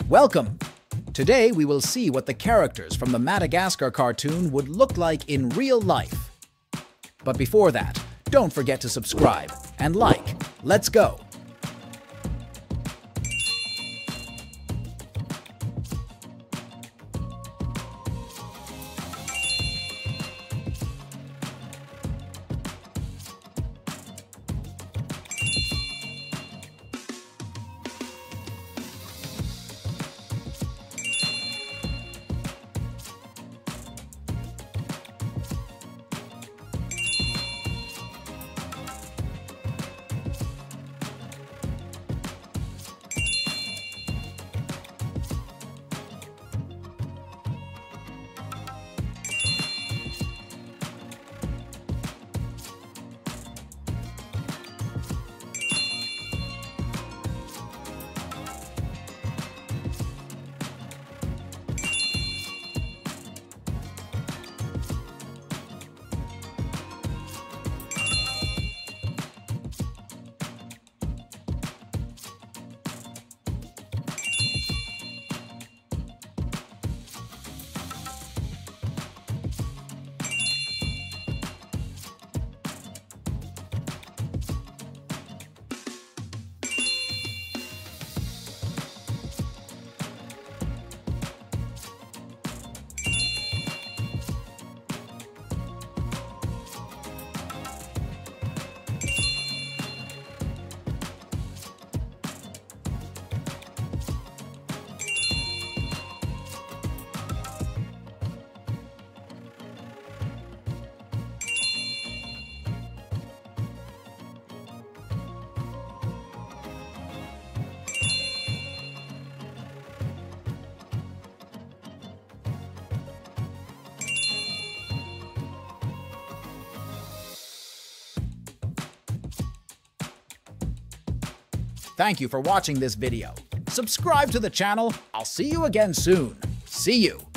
Welcome! Today we will see what the characters from the Madagascar cartoon would look like in real life. But before that, don't forget to subscribe and like. Let's go! Thank you for watching this video. Subscribe to the channel. I'll see you again soon. See you!